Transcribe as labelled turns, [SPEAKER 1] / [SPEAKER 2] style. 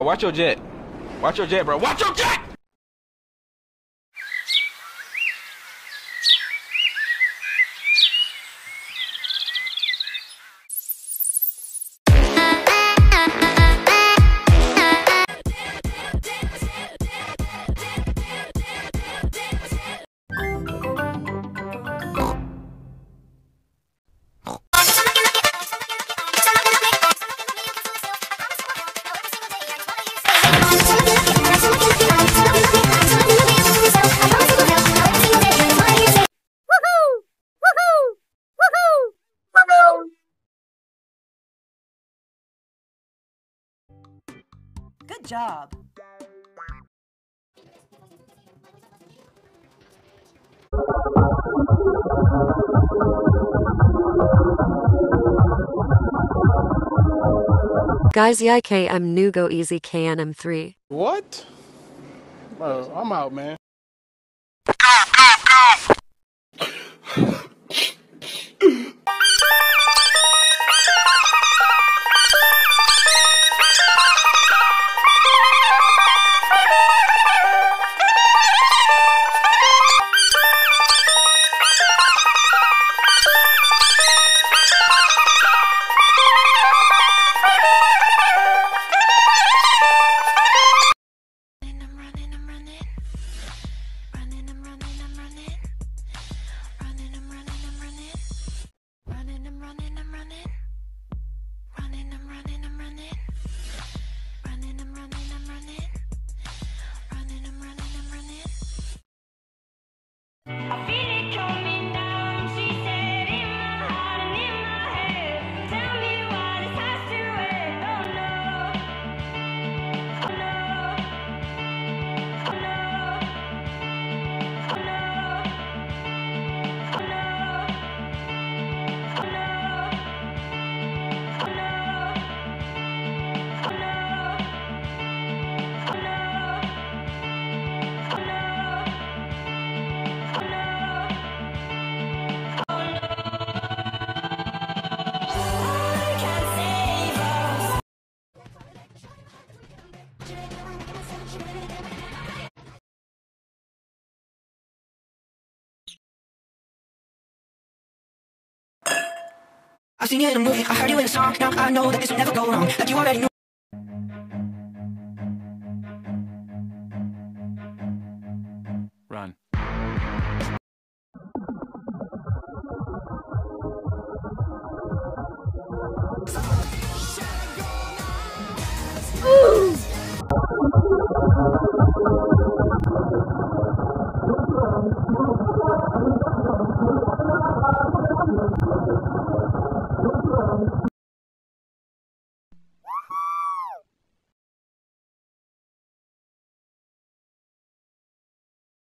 [SPEAKER 1] watch your jet. Watch your jet, bro. Watch your jet!
[SPEAKER 2] Good job.
[SPEAKER 3] Guys, yik, I'm new go easy KNM3.
[SPEAKER 4] What? Bro, I'm out, man.
[SPEAKER 5] I've seen you in a movie, I heard you in a song. Now I know that this will never go wrong. Like you already knew.